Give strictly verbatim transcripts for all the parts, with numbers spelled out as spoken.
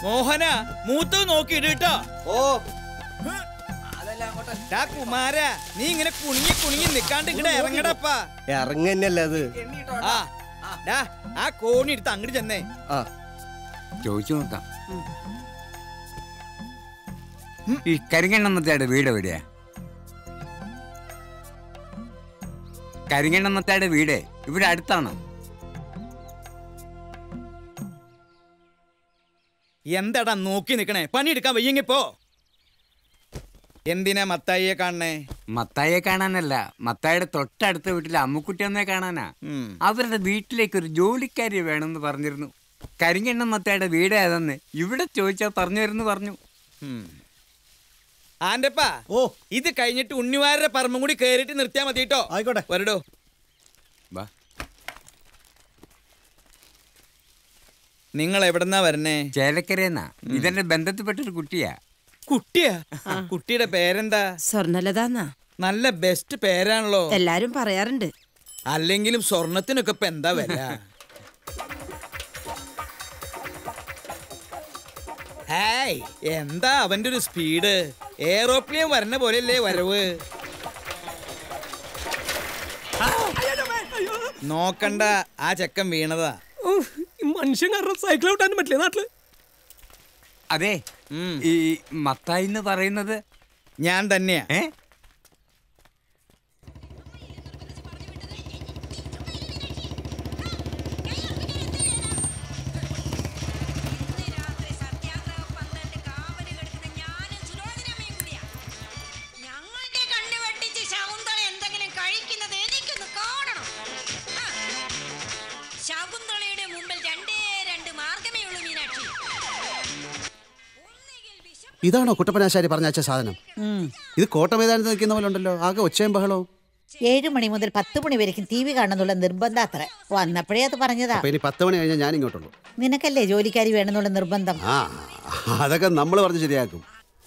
മോഹന മൂത്ത് നോക്കിയിട്ടോ. ഓ കുമാര, നീ ഇങ്ങനെ കുണുങ്ങി കുണുങ്ങി നിക്കാണ്ട് ഇങ്ങടെ ഇറങ്ങടപ്പാ. ഇറങ്ങന്നല്ലേ അത്. ആ കോണി എടുത്ത് അങ്ങോട്ട് ചെന്നേ. ചോദിച്ചു നോക്കാം. ഈ കരിങ്കണ്ണമ്മത്തയുടെ വീട് എവിടെയാ? കരിങ്കണ്ണമ്മത്തയുടെ വീട് ഇവിടെ അടുത്താണോ? എന്താടാ നോക്കി നിക്കണേ? പണിയെടുക്കാൻ വയ്യെങ്കിപ്പോ. എന്തിനാ മത്തായിയെ കാണണേ? മത്തായിയെ കാണാനല്ല, മത്തായിയുടെ തൊട്ടടുത്ത വീട്ടിലെ അമ്മുക്കുട്ടിയമ്മയെ കാണാനാ. അവരുടെ വീട്ടിലേക്ക് ഒരു ജോലിക്കാരി വേണമെന്ന് പറഞ്ഞിരുന്നു. കരിങ്കണ്ണൻ മത്തായിയുടെ വീട് ഏതെന്ന് ഇവിടെ ചോദിച്ചാ പറഞ്ഞു തരുന്നു പറഞ്ഞു. ആന്റപ്പാ, ഓ ഇത് കഴിഞ്ഞിട്ട് ഉണ്ണിവാരുടെ പറമ്പും കൂടി കേറിട്ട് നിർത്തിയാ മതി കേട്ടോ. ആയിക്കോട്ടെ, വരടോ. നിങ്ങൾ എവിടെന്നാ വരണേ? ചേലക്കരയെന്നാ. ഇതെന്റെ ബന്ധത്തിൽപ്പെട്ടൊരു കുട്ടിയാ. കുട്ടിയാ? കുട്ടിയുടെ പേരെന്താ? സ്വർണ്ണലത. നല്ല ബെസ്റ്റ് പേരാണല്ലോ, എല്ലാരും പറയാറുണ്ട്. അല്ലെങ്കിലും സ്വർണത്തിനൊക്കെ ഇപ്പൊ എന്താ വില? ഹായ്, എന്താ അവന്റെ ഒരു സ്പീഡ്? എയറോപ്ലെയിൻ വരണ പോലെയല്ലേ വരവ്. നോക്കണ്ട, ആ ചെക്കൻ വീണതാ. മനുഷ്യൻ കാരണം സൈക്കിൾ ഔട്ടാനും പറ്റില്ല നാട്ടില്. അതെ, ഈ മത്തായി എന്ന് പറയുന്നത് ഞാൻ തന്നെയാ. ഏ ഇതാണോ കുട്ടപ്പനാശാരി പറഞ്ഞ സാധനം? ഇത് കോട്ടമൈതാനത്ത് നിൽക്കുന്ന പോലെ ഉണ്ടല്ലോ, ആകെ ഒച്ചയും ബഹളവും. ഏഴു മണി മുതൽ പത്ത് മണി വരയ്ക്കും ടി വി കാണണമെന്നുള്ള നിർബന്ധം അത്ര. വന്നപ്പോഴേ അത് പറഞ്ഞതാ. ഇനി പത്ത് മണി കഴിഞ്ഞാൽ ഞാൻ ഇങ്ങോട്ടുള്ളൂ. നിനക്കല്ലേ ജോലിക്കാരി വേണമെന്നുള്ള നിർബന്ധം? ആ, അതൊക്കെ നമ്മൾ പറഞ്ഞ് ശരിയാക്കും.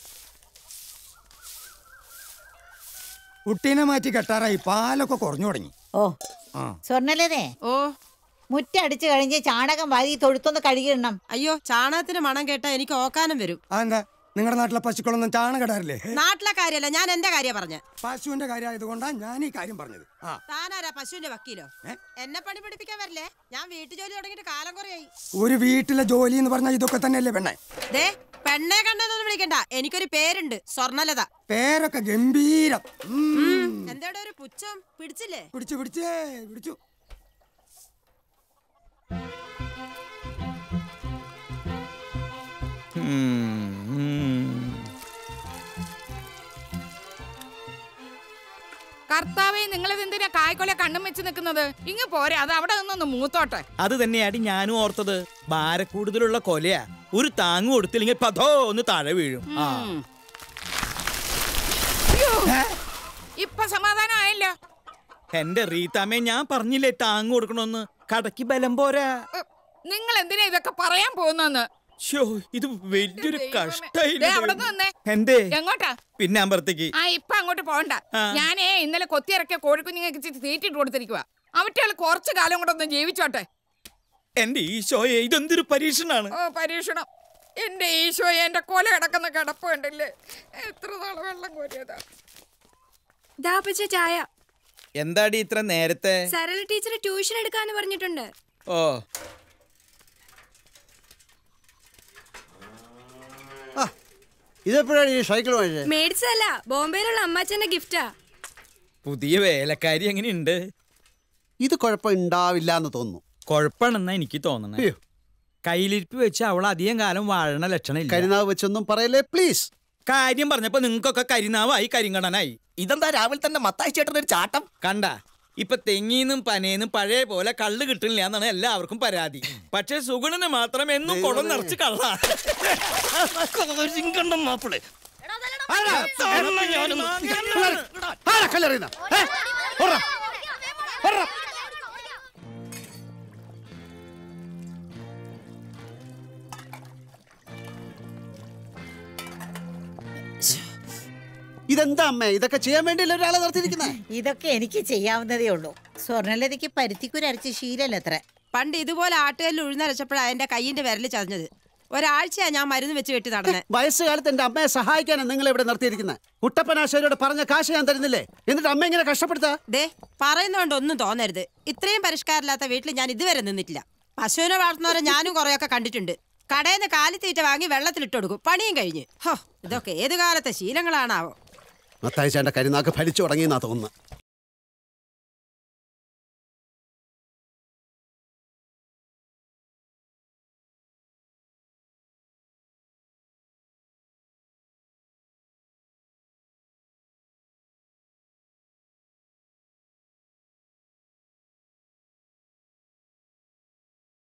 കുട്ടീനെ മാറ്റി കെട്ടാറായി, പാലൊക്കെ കുറഞ്ഞു തുടങ്ങി. ഓ സ്വർണ്ണലതേ, ഓ മുറ്റടിച്ചു കഴിഞ്ഞ് ചാണകം വാരി തൊഴുത്തൊന്ന് കഴുകിയിടണം. അയ്യോ, ചാണകത്തിന് മണം കേട്ടാ എനിക്ക് ഓക്കാനം വരും. അതെന്താ, നിങ്ങളുടെ നാട്ടിലെ പശുക്കളൊന്നും ചാണകം ഇടാറില്ലേ? നാട്ടിലെ കാര്യമല്ല, ഞാൻ എന്റെ കാര്യം പറഞ്ഞ. പശുവിന്റെ കാര്യമായതുകൊണ്ടാണ് ഞാൻ ഈ കാര്യം പറഞ്ഞത്. താനാരാ പശുവിന്റെ വക്കീലോ? എന്നെ പണി പഠിപ്പിക്കാൻ വരില്ലേ? ഞാൻ വീട്ടു ജോലി തുടങ്ങിയിട്ട് കാലം കുറയായി. ഒരു വീട്ടിലെ ജോലി എന്ന് പറഞ്ഞാൽ ഇതൊക്കെ തന്നെയല്ലേ പെണ്ണെ? ദേ, പെണ്ണെ കണ്ടെന്നൊന്നും വിളിക്കണ്ട, എനിക്കൊരു പേരുണ്ട്, സ്വർണ്ണലത. പേരൊക്കെ ഗംഭീരം. എന്താ ഒരു പുച്ഛം? പിടിച്ചില്ലേ? പിടിച്ചു പിടിച്ചേ പിടിച്ചു. കർത്താവേ, നിങ്ങളിത് എന്തിനാ കായ്ക്കൊല കണ്ണും വെച്ച് നിൽക്കുന്നത്? ഇങ്ങ് പോരെ, അത് അവിടെ നിന്നൊന്ന് മൂത്തോട്ടെ. അത് തന്നെയാടി ഞാനും ഓർത്തത്. ഭാരക്കൂടുതലുള്ള കൊലയാ, ഒരു താങ്ങ് കൊടുത്തില്ലെങ്കിൽ പതോ ഒന്ന് താഴെ വീഴും. ഇപ്പൊ സമാധാനം ആയല്ലോ. എന്റെ റീത്താമ്മേ, ഞാൻ പറഞ്ഞില്ലേ താങ്ങ് കൊടുക്കണമെന്ന്. കടക്ക് ബലം പോരാ. നിങ്ങൾ എന്തിനാ ഇതൊക്കെ പറയാൻ പോകുന്നെന്ന്? ഇത് വലിയൊരു കഷ്ടായി. എന്തേ എങ്ങോട്ടാ? പിന്നെ അമ്പലത്തേക്ക്. ആ, ഇപ്പൊ അങ്ങോട്ട് പോകണ്ട. ഞാനേ ഇന്നലെ കൊത്തിയിറക്കിയ കോഴിക്കുഞ്ഞുങ്ങൾക്ക് തീറ്റിട്ട് കൊടുത്തിരിക്കുക. അവറ്റകൾ കുറച്ചു കാലം കൊണ്ടൊന്ന് ജീവിച്ചോട്ടെ. എന്റെ ഈശോയെ, ഇതെന്തൊരു പരീക്ഷണാണ്. ഓ, പരീക്ഷണം. എന്റെ ഈശോയെ, എന്റെ കൊല കിടക്കുന്ന കിടപ്പ് കണ്ടില്ലേ? എത്ര നാളെ വെള്ളം കോരിയതാ. ചായ. എന്താടി ഇത്ര നേരത്തെ? സരള ടീച്ചർ ട്യൂഷൻ എടുക്കാന്ന് പറഞ്ഞിട്ടുണ്ട്. ഓ, ഇതെപ്പോഴാണ് ഈ സൈക്കിൾ മേടിച്ചതല്ല, ബോംബെയിലുള്ള അമ്മാച്ചന്റെ ഗിഫ്റ്റാ. പുതിയ വേലക്കാരി എങ്ങനെയുണ്ട്? ഇത് കുഴപ്പം ഉണ്ടാവില്ല എന്ന് തോന്നുന്നു. കുഴപ്പമാണെന്നാ എനിക്ക് തോന്നണേ. കയ്യിലിരിപ്പ് വെച്ച് അവൾ അധികം കാലം വാഴണ ലക്ഷണം. കരിനാവ് വെച്ചൊന്നും പറയല്ലേ പ്ലീസ്. കാര്യം പറഞ്ഞപ്പോ നിങ്ങൾക്കൊക്കെ കരിനാവായി, കരിങ്കടനായി. ഇതെന്താ രാവിലെ തന്നെ മത്തായി ചേട്ടനൊരു ചാട്ടം? കണ്ട, ഇപ്പൊ തെങ്ങീന്നും പനേന്നും പഴയ പോലെ കള്ള് കിട്ടില്ല എന്നാണ് എല്ലാവർക്കും പരാതി. പക്ഷെ സുഗുണന് മാത്രം എന്നും കുടം നിറച്ച് കള്ള. മാപ്പിളെ ഇതെന്താ അമ്മേ, ഇതൊക്കെ ചെയ്യാൻ വേണ്ടിയല്ലേ ഒരാളെ നിർത്തിയിരിക്കുന്നത്? ഇതൊക്കെ എനിക്ക് ചെയ്യാവുന്നതേ ഉള്ളൂ. സ്വർണ്ണലതയ്ക്ക് പരുത്തിക്കുരച്ച് ശീലല്ല അത്ര. പണ്ട് ഇതുപോലെ ആട്ടുകല്ലിൽ ഉഴുന്നരച്ചപ്പോഴാ എന്റെ കയ്യിന്റെ വിരല് ചതഞ്ഞത്. ഒരാഴ്ചയാ ഞാൻ മരുന്ന് വെച്ച് കെട്ടി നടന്നേ. വയസ്സുകാലത്ത് എന്റെ അമ്മയെ സഹായിക്കാനാണ് നിങ്ങൾ ഇവിടെ നിർത്തിയിരിക്കുന്നത്. കുട്ടപ്പനാശാരിയോട് പറഞ്ഞ കാശ് ഞാൻ തരുന്നില്ലേ, എന്നിട്ട് അമ്മ ഇങ്ങനെ കഷ്ടപ്പെടുത്താ? ദേ പറയുന്നതുകൊണ്ട് ഒന്നും തോന്നരുത്. ഇത്രയും പരിഷ്കാരമില്ലാത്ത വീട്ടിൽ ഞാൻ ഇതുവരെ നിന്നിട്ടില്ല. പശുവിനെ വളർത്തുന്നവരെ ഞാനും കുറെയൊക്കെ കണ്ടിട്ടുണ്ട്. കടയിൽ നിന്ന് കാലിത്തീറ്റ വാങ്ങി വെള്ളത്തിലിട്ട് കൊടുക്കും, പണിയും കഴിഞ്ഞ്. ഹോ, ഇതൊക്കെ ഏത് കാലത്തെ ശീലങ്ങളാണാവോ. മത്തായിച്ചാന്റെ കരിനാക്ക് ഫലിച്ചു തുടങ്ങിയെന്നാ തോന്നുന്നു.